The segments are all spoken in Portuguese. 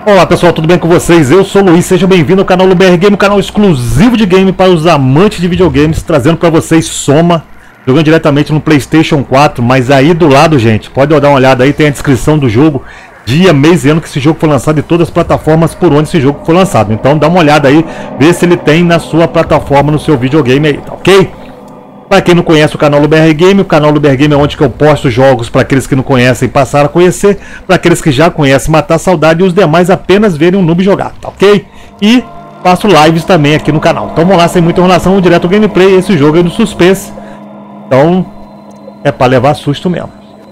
Olá pessoal, tudo bem com vocês? Eu sou o Luiz, sejam bem-vindos ao canal do BR Game, um canal exclusivo de game para os amantes de videogames, trazendo para vocês Soma, jogando diretamente no PlayStation 4, mas aí do lado, gente, pode dar uma olhada aí, tem a descrição do jogo, dia, mês e ano que esse jogo foi lançado e todas as plataformas por onde esse jogo foi lançado. Então dá uma olhada aí, vê se ele tem na sua plataforma, no seu videogame aí, tá ok? Para quem não conhece o canal do BR Game, o canal do BR Game é onde que eu posto jogos para aqueles que não conhecem passar a conhecer, para aqueles que já conhecem matar a saudade e os demais apenas verem um noob jogar, tá ok? E faço lives também aqui no canal. Então vamos lá, sem muita enrolação, direto ao gameplay. Esse jogo é do suspense, então é para levar susto mesmo.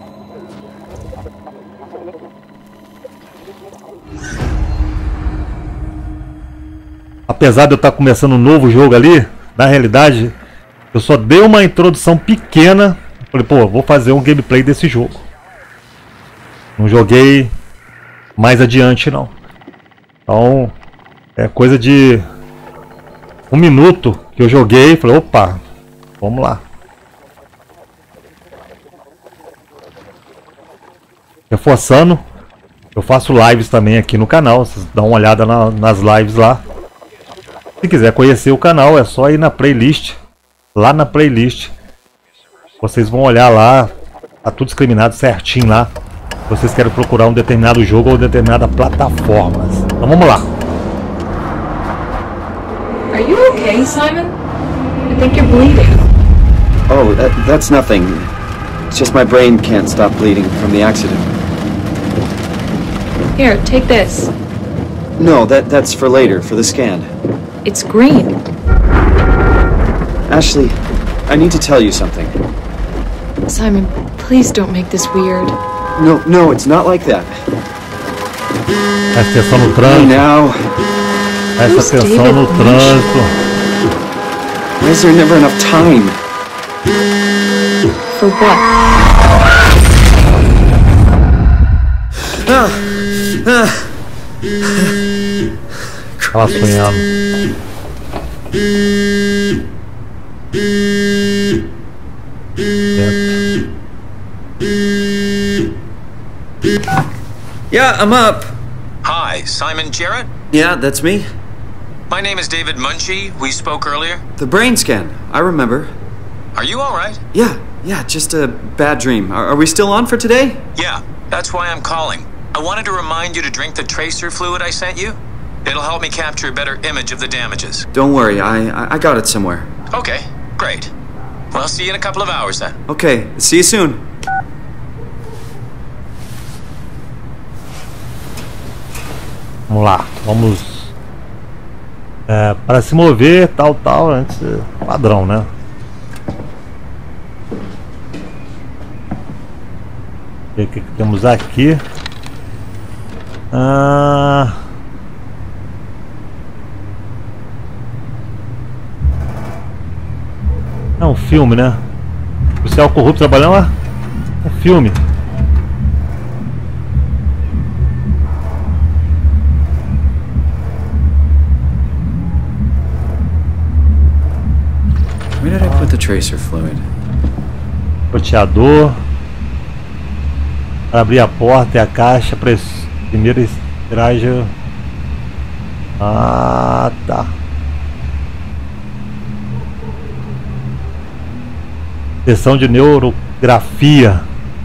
Apesar de eu estar começando um novo jogo ali, na realidade eu só dei uma introdução pequena. Falei, pô, vou fazer um gameplay desse jogo. Não joguei mais adiante, não. Então, é coisa de 1 minuto que eu joguei. Falei, opa, vamos lá. Reforçando, eu faço lives também aqui no canal. Vocês dão uma olhada nas lives lá. Se quiser conhecer o canal, é só ir na playlist. Lá na playlist vocês vão olhar lá, tá tudo discriminado certinho lá. Vocês querem procurar um determinado jogo ou determinada plataforma. Então vamos lá. Are you okay, Simon? I think you're bleeding. Oh, that's nothing. It's just my brain can't stop bleeding from the accident. Here, take this. No, that's for later, for the scan. It's green. Ashley, I need to tell you something. Simon, please don't make this weird. No, it's not like that. Presta atenção no trânsito. Now, Presta atenção no trânsito. why is there never enough time? For what? Ela sonhando. Yeah, I'm up. Hi, Simon Jarrett? Yeah, that's me. My name is David Munchie. We spoke earlier. The brain scan, I remember. Are you alright? Yeah, just a bad dream. Are we still on for today? Yeah, that's why I'm calling. I wanted to remind you to drink the tracer fluid I sent you. It'll help me capture a better image of the damages. Don't worry, I got it somewhere. Okay, great. Well, I'll see you in a couple of hours then. Okay, see you soon. Vamos lá, vamos para se mover, tal, antes padrão, né? Ver o que temos aqui. É um filme, né? O céu corrupto trabalhando lá? Um filme. Where did I put the tracer fluid? Roteador. Para abrir a porta e a caixa. Primeiro extraja. Ah, tá. Sessão de neurografia.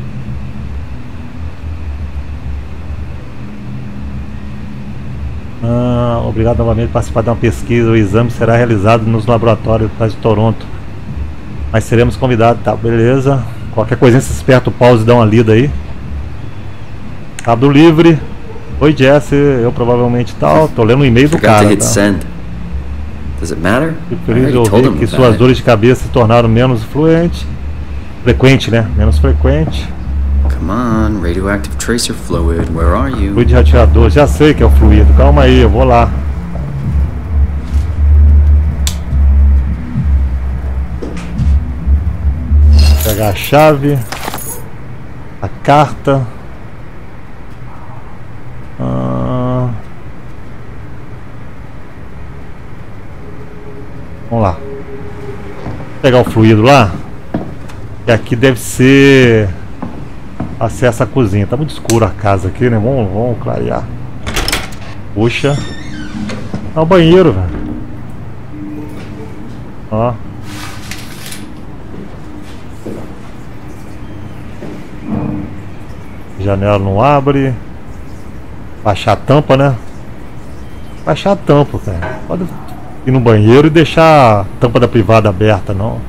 Obrigado novamente por participar de uma pesquisa. O exame será realizado nos laboratórios de Toronto. Mas seremos convidados, tá? Beleza. Qualquer coisinha, se aperta o pause e dá uma lida aí. Cabo livre. Oi, Jesse. Eu provavelmente tal. Tô lendo o e-mail do cara. Tá? Does it matter? Fico feliz de ouvir que suas dores de cabeça se tornaram menos frequente, né? Menos frequente. Come on, radioactive tracer fluid, where are you? Fluido de radiador, já sei que é o fluido. Calma aí, eu vou lá. Pegar a chave, a carta. Vamos lá. Vou pegar o fluido lá. E aqui deve ser acesso à cozinha. Tá muito escuro a casa aqui, né? Vamos clarear. Puxa. É o banheiro, velho. Ó. Janela não abre. Baixar a tampa, né? Baixar a tampa, cara. Pode ir no banheiro e deixar a tampa da privada aberta, não.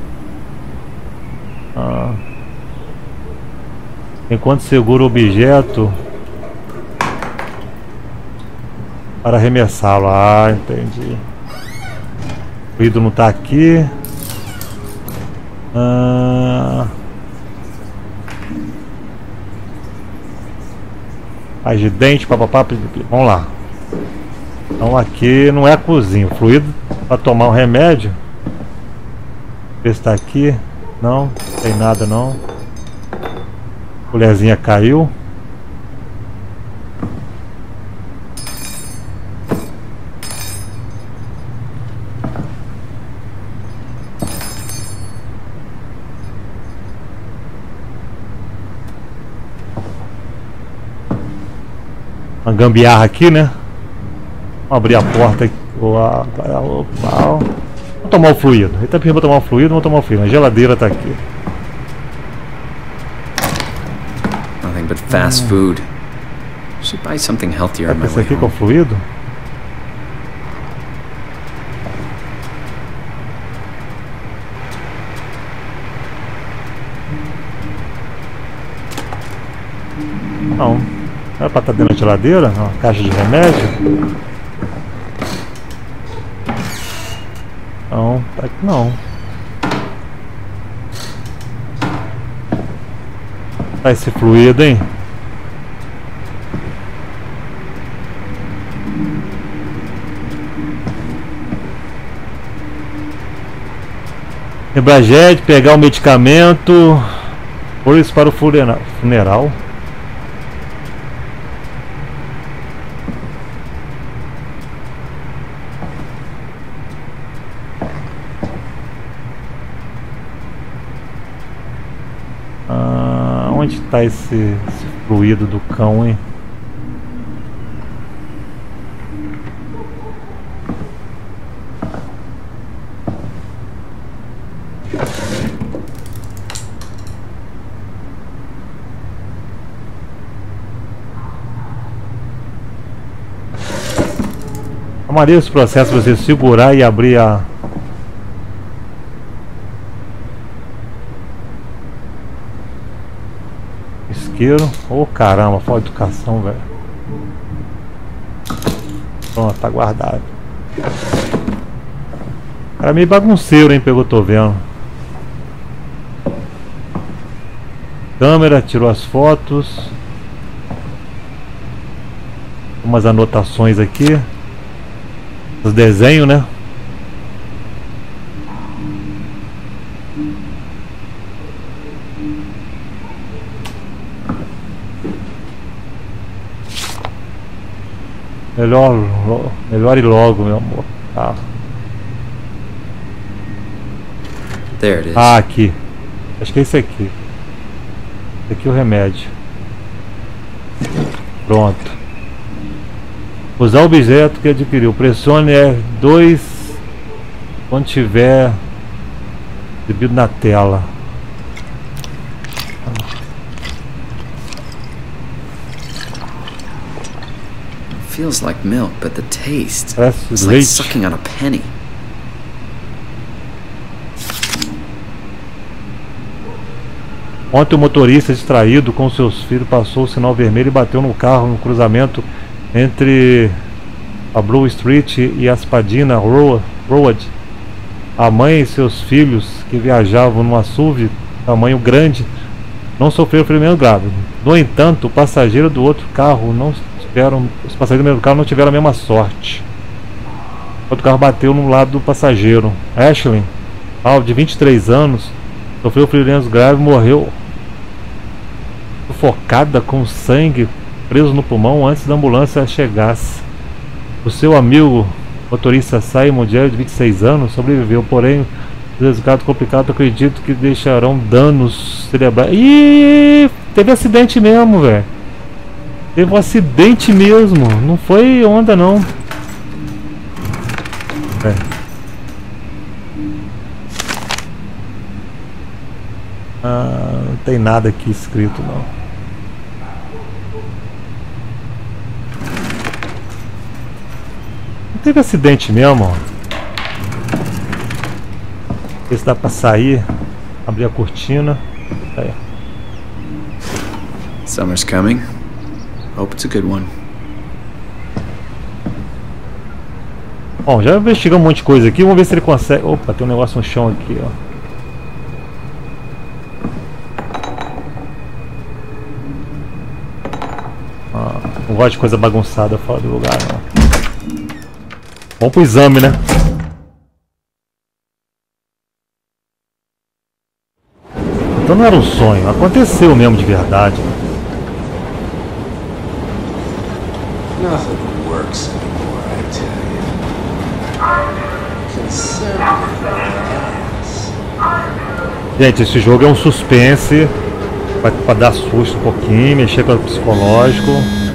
Ah. Enquanto segura o objeto para arremessá-lo. Ah, entendi. O ídolo não tá aqui. Faz de dente, papapá. Vamos lá. Então aqui não é a cozinha. O fluido para tomar um remédio. Ver se tá aqui. Não tem nada não. A colherzinha caiu. Uma gambiarra aqui, né? Vamos abrir a porta aqui. Vamos tomar o fluido. Ele tá pedindo pra tomar o fluido, vamos tomar o fluido. A geladeira tá aqui. Nothing but fast food. Should buy something healthier on my Esse way aqui com o home. fluido? Não. Era pra estar dentro da geladeira? Uma caixa de remédio? Não, tá aqui não. Tá esse fluido, hein? Ebraged, pegar o medicamento. Por isso para o funeral. Onde está esse fluido do cão, hein? A maneira desse processo você segurar e abrir a... Ô caramba, falta de educação, velho. Pronto, tá guardado. Cara meio bagunceiro, hein, pelo que eu tô vendo. Câmera, tirou as fotos. Umas anotações aqui. Os desenhos, né? Melhor ir logo, meu amor. Tá. There it is. Ah, aqui. Acho que é esse aqui. Esse aqui é o remédio. Pronto. Usar o objeto que adquiriu. Pressione R2 quando tiver exibido na tela. Feels like milk, but the taste, Parece it's like leite. sucking on a penny. Ontem o motorista distraído com seus filhos passou o sinal vermelho e bateu no carro no cruzamento entre a Blue Street e a Spadina Road. A mãe e seus filhos, que viajavam numa SUV tamanho grande, não sofreram ferimento grave. No entanto, o passageiro do outro carro os passageiros do mesmo carro não tiveram a mesma sorte. O outro carro bateu no lado do passageiro. Ashley, de 23 anos, sofreu ferimentos graves e morreu sufocada com sangue preso no pulmão antes da ambulância chegasse. O seu amigo, motorista Simon Jerry, de 26 anos, sobreviveu, porém, o resultado complicado, acredito que deixarão danos cerebrais. Ih, teve acidente mesmo, velho. Teve um acidente mesmo, não foi onda não. Não tem nada aqui escrito não. Não teve acidente mesmo, ó. Ver se dá pra sair, abrir a cortina. Aí. Summer's coming. Hope it's a good one. Bom, já investigamos um monte de coisa aqui. Vamos ver se ele consegue. Opa, tem um negócio no chão aqui, ó. Não gosto de coisa bagunçada fora do lugar, não. Vamos pro exame, né? Então não era um sonho, aconteceu mesmo de verdade. Nothing works anymore, I tell you. Conservative. Gente, esse jogo é um suspense pra dar susto um pouquinho, mexer com o psicológico.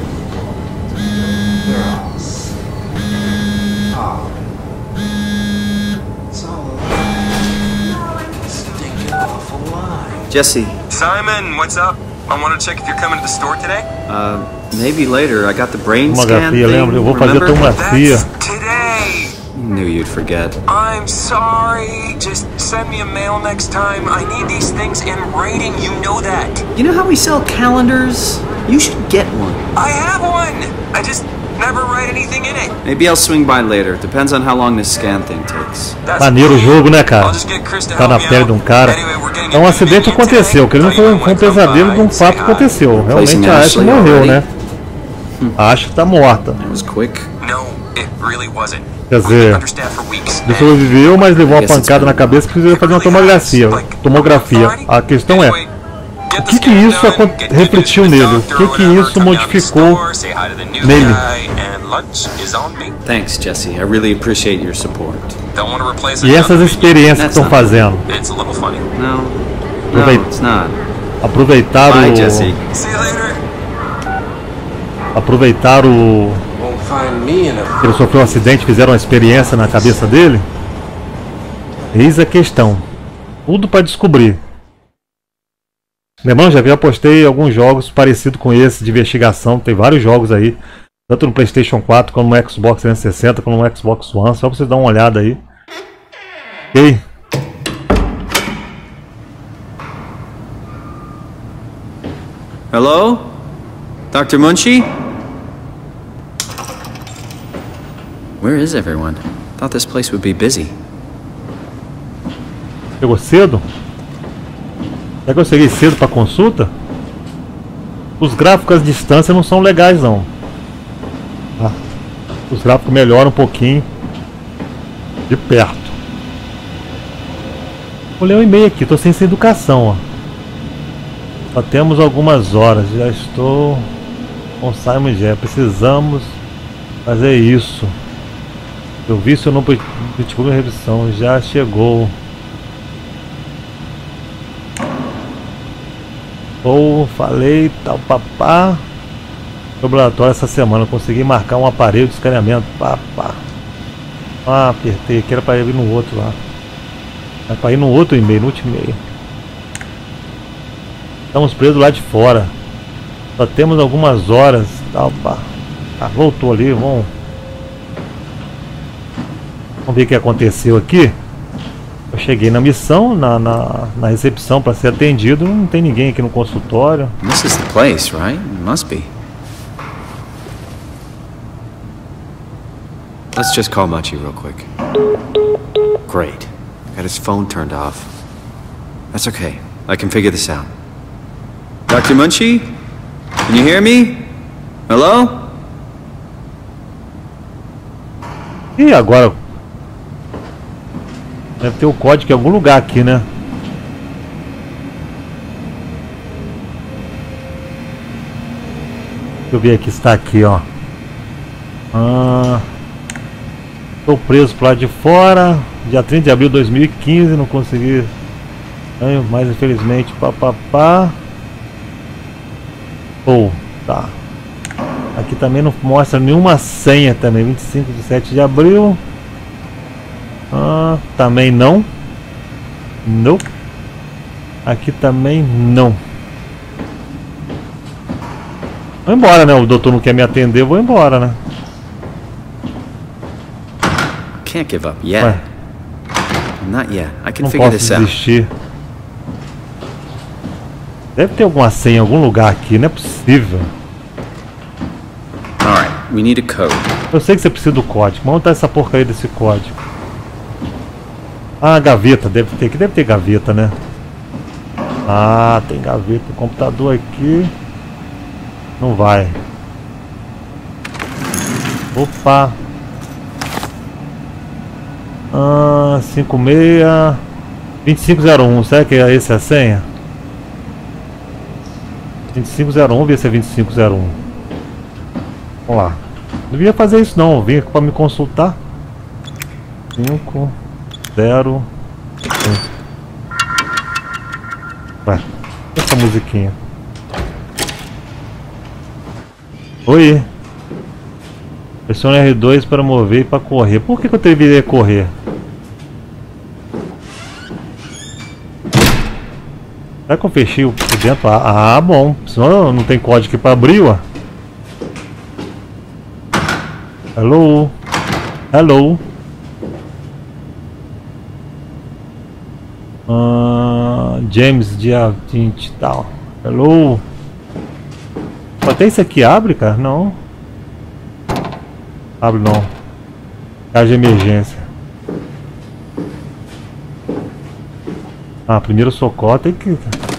Jesse. Simon, what's up? I want to check if you're coming to the store today. Maybe later. I got the brain scan Tomografia, thing, lembra? Eu vou fazer tomografia. That's today. Knew you'd forget. I'm sorry. Just send me a mail next time. I need these things in writing. You know that. You know how we sell calendars? You should get one. I have one. I just never write anything in it. Maybe I'll swing by later. Depends on how long this scan thing takes. Maneiro o jogo, né, cara? Tá na pele de um cara. Então um acidente aconteceu, que ele não foi um pesadelo de um fato que aconteceu. Realmente a Ashley morreu, né? A Ashley tá morta. It was quick. No, it really wasn't. Quer dizer, ele sobreviveu, mas levou uma pancada na cabeça e precisou fazer uma tomografia. A questão é, o que isso refletiu nele? O que isso modificou nele? Thanks, Jesse. I really appreciate your support. E essas experiências que estão fazendo? No, it's not. Aproveitaram Bye, Jesse. Aproveitaram que ele sofreu um acidente, fizeram uma experiência na cabeça dele? Eis a questão. Tudo para descobrir. Lembrando, já postei alguns jogos parecidos com esse de investigação. Tem vários jogos aí, tanto no PlayStation 4 como no Xbox 360 como no Xbox One. Só pra vocês dar uma olhada aí. Ok? Hello? Dr. Munchie? Where is everyone? Thought this place would be busy. Chegou cedo? Será que eu cheguei cedo para consulta? Os gráficos à distância não são legais não. Ah, os gráficos melhoram um pouquinho de perto. Vou ler um e-mail aqui, tô sem essa educação, ó. Só temos algumas horas, já estou com Simon J. Precisamos fazer isso. Eu vi se eu não criticou minha revisão, já chegou. Ou falei tal papá. Laboratório essa semana, eu consegui marcar um aparelho de escaneamento. Papá. Ah, apertei aqui, era para ir no outro lá. É para ir no outro e-mail, no último e-mail. Estamos presos lá de fora. Só temos algumas horas. Tal, pá. Ah, voltou ali, vamos ver o que aconteceu aqui. Eu cheguei na missão, na recepção para ser atendido. Não tem ninguém aqui no consultório. This is the place, right? It must be. Let's just call Munchie real quick. Great. Got his phone turned off. That's okay. I can figure this out. Dr. Munchie? Can you hear me? Hello? E agora? Deve ter o código em algum lugar aqui, né? Deixa eu ver aqui se está aqui, ó. Estou preso pro lado de fora. Dia 30 de abril de 2015. Não consegui. Mas infelizmente. Papapá. Tá. Aqui também não mostra nenhuma senha também. 25 de 7 de abril. Também não. Nope. Aqui também não. Vou embora, né? O doutor não quer me atender, eu vou embora, né? Can't give up yet. Ué, Not yet. I can não figure posso this out. desistir. Deve ter alguma senha em algum lugar aqui, não é possível. Alright, we need a code. Eu sei que você precisa do código. Vamos botar essa porcaria desse código. Ah, gaveta. Deve ter. Aqui deve ter gaveta, né? Ah, tem gaveta. O computador aqui. Não vai. Opa. 56 2501. Será que esse é a senha? 2501, ver se é 2501. Vamos lá. Não devia fazer isso não, eu vim aqui para me consultar. 5 0 1. Vai. Essa musiquinha. Oi. Pressione R2 para mover e para correr. Por que eu deveria correr? Será que eu fechei o por dentro? Ah, bom. Senão não tem código aqui para abrir, ó. Hello. Hello. James dia 20 e tal. Hello. Até isso aqui abre, cara? Não. Abre não. Caso de emergência. Ah, primeiro socorro tem que...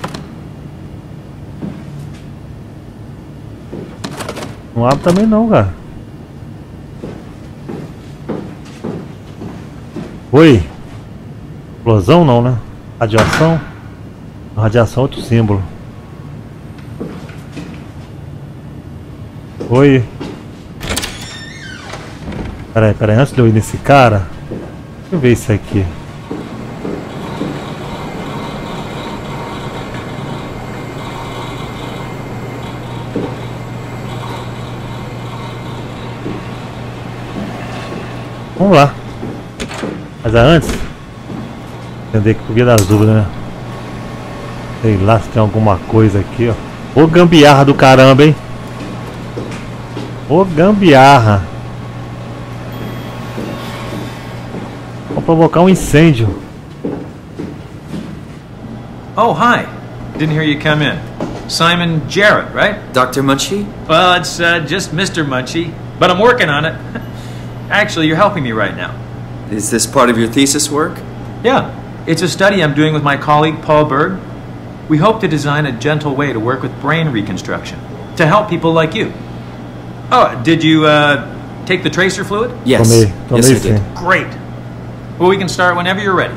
Não abre também não, cara. Oi. Explosão não, né? Radiação. Radiação é outro símbolo. Oi. Peraí, antes de eu ir nesse cara, deixa eu ver isso aqui. Vamos lá. Mas antes, entender que por via das dúvidas, né? Sei lá se tem alguma coisa aqui, ó. Ô gambiarra do caramba, hein? Ô gambiarra. Vou provocar um incêndio. Oh, hi. Didn't hear you come in. Simon Jarrett, right? Dr. Munchie? Well, it's just Mr. Munchie, but I'm working on it. Actually, you're helping me right now. Is this part of your thesis work? Yeah, it's a study I'm doing with my colleague Paul Berg. We hope to design a gentle way to work with brain reconstruction to help people like you. Oh, did you take the tracer fluid? Yes. Tomei Yes, I sim. did. Great. Well, we can start whenever you're ready.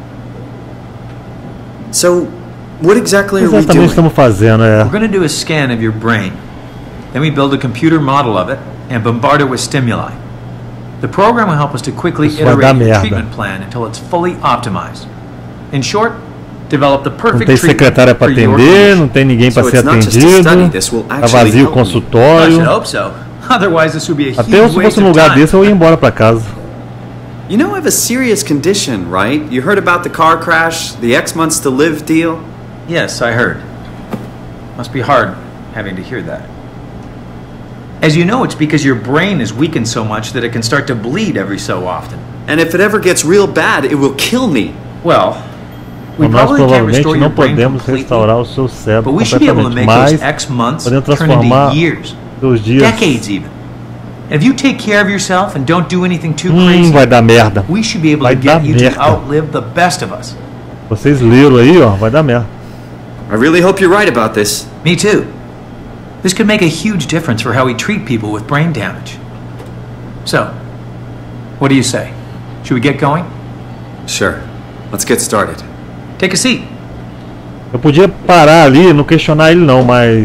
So, what exactly are we Exatamente doing? estamos fazendo, é. We're going to do a scan of your brain. Then we build a computer model of it and bombard it with stimuli. The program will help us to quickly Isso vai dar iterate your merda. treatment plan until it's fully optimized. In short, develop the Não perfect tem treatment secretária para for your atender, condition. não tem ninguém para So ser it's not just a study, atendido. this will Tá actually vazio o help me. I should consultório. hope so. Otherwise, this would be a Até eu, huge se waste fosse no of lugar time. desse, eu ia embora para casa. You know I have a serious condition, right? You heard about the car crash, the X months to live deal? Yes, I heard. Must be hard having to hear that. As you know, it's because your brain is weakened so much that it can start to bleed every so often. And if it ever gets real bad, it will kill me. Well, we Nós probably can't provavelmente restore your não brain podemos completely, restaurar o seu cérebro but we should be able to completamente, make those mas X months podemos turn transformar into years, seus dias. decades even. And if you take care of yourself and don't do anything too crazy, Vai dar merda. we should be able Vai to get dar you to merda. outlive the best of us. Vocês leram aí, ó, vai dar merda. I really hope you're right about this. Me too. This could make a huge difference for how we treat people with brain damage. So, what do you say? Should we get going? Sure. Let's get started. Take a seat. Eu podia parar ali e não questionar ele não, mas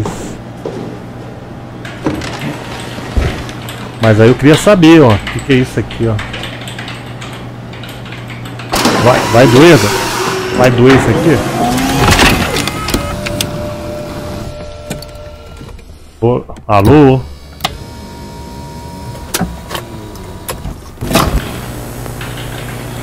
aí eu queria saber, ó, o que é isso aqui, ó. Vai doer, vai doer isso aqui. Ô, alô?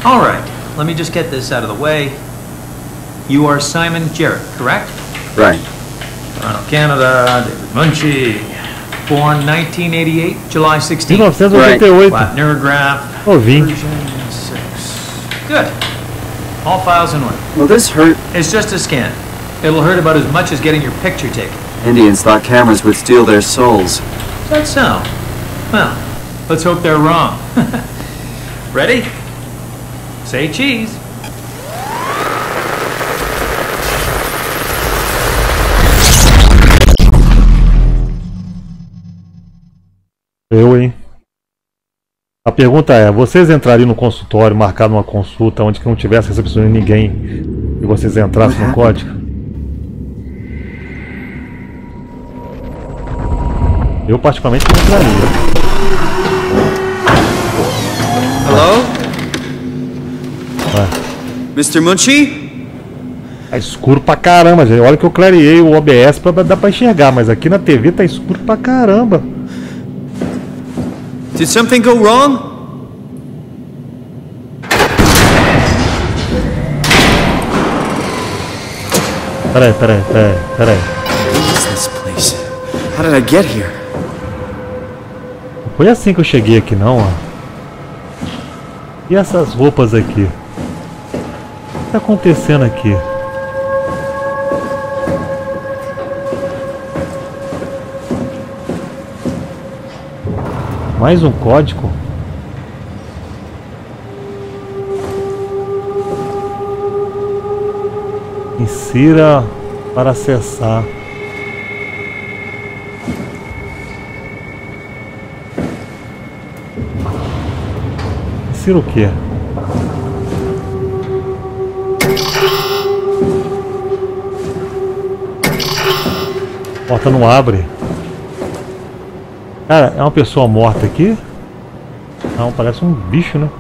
All right, let me just get this out of the way. You are Simon Jarrett, correct? Right. Toronto, Canada, David Munchie. Born 1988, July 16th. 1988. Flat neurograph. Novinho. Version 6. Good. All files in order. Will this hurt? It's just a scan. It'll hurt about as much as getting your picture taken. Indians thought cameras would steal their souls. Is that so? Well, let's hope they're wrong. Ready? Say cheese. Eu, hein? A pergunta é, vocês entrariam no consultório, marcado uma consulta onde que não tivesse recepção de ninguém e vocês entrassem no código? Eu particularmente não entraria. Hello? Ué. Mr. Munchie? Tá escuro pra caramba, gente. Olha que eu clareei o OBS pra dar pra enxergar, mas aqui na TV tá escuro pra caramba. Did something go wrong? Peraí. What is this place? How did I get here? Não foi assim que eu cheguei aqui não, ó. E essas roupas aqui? O que tá acontecendo aqui? Mais um código? Insira para acessar. Insira o quê? Porta não abre. Cara, é uma pessoa morta aqui? Não, parece um bicho, né?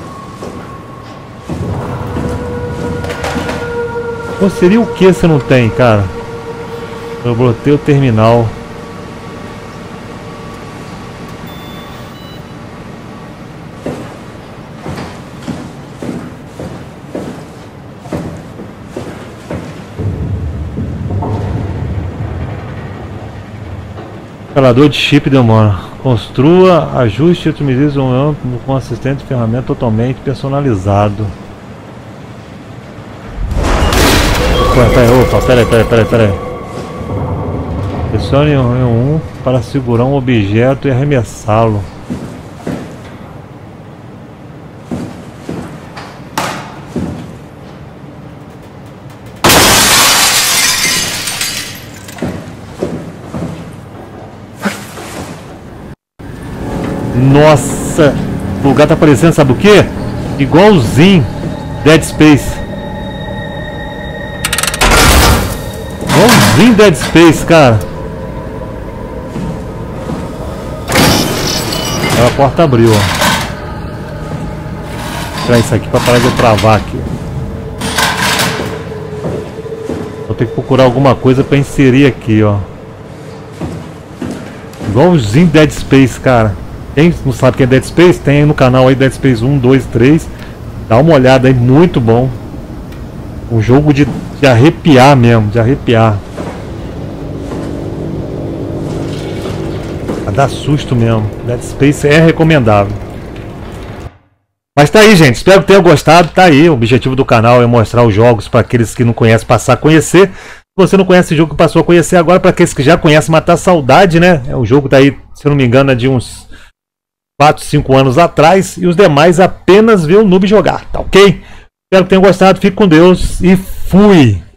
Ou seria o que você não tem, cara? Eu bloqueei o terminal. Instalador de chip demora. Construa, ajuste e otimize um amplo com assistente de ferramenta totalmente personalizado. Opa, peraí. Pressione um para segurar um objeto e arremessá-lo. Nossa, o lugar tá parecendo, sabe o que? Igualzinho Dead Space. Igualzinho Dead Space, cara. A porta abriu, ó. Vou tirar isso aqui pra parar de eu travar aqui. Vou ter que procurar alguma coisa pra inserir aqui, ó. Igualzinho Dead Space, cara. Quem não sabe o que é Dead Space, tem aí no canal aí Dead Space 1, 2, 3. Dá uma olhada aí, muito bom. Um jogo de arrepiar mesmo, de arrepiar. Dá susto mesmo. Dead Space é recomendável. Mas tá aí, gente. Espero que tenham gostado. Tá aí. O objetivo do canal é mostrar os jogos para aqueles que não conhecem, passar a conhecer. Se você não conhece o jogo, passou a conhecer agora. Para aqueles que já conhecem, matar a saudade, né? O jogo tá aí, se eu não me engano, é de uns 4, 5 anos atrás. E os demais apenas ver o noob jogar. Tá ok? Espero que tenham gostado. Fique com Deus e fui!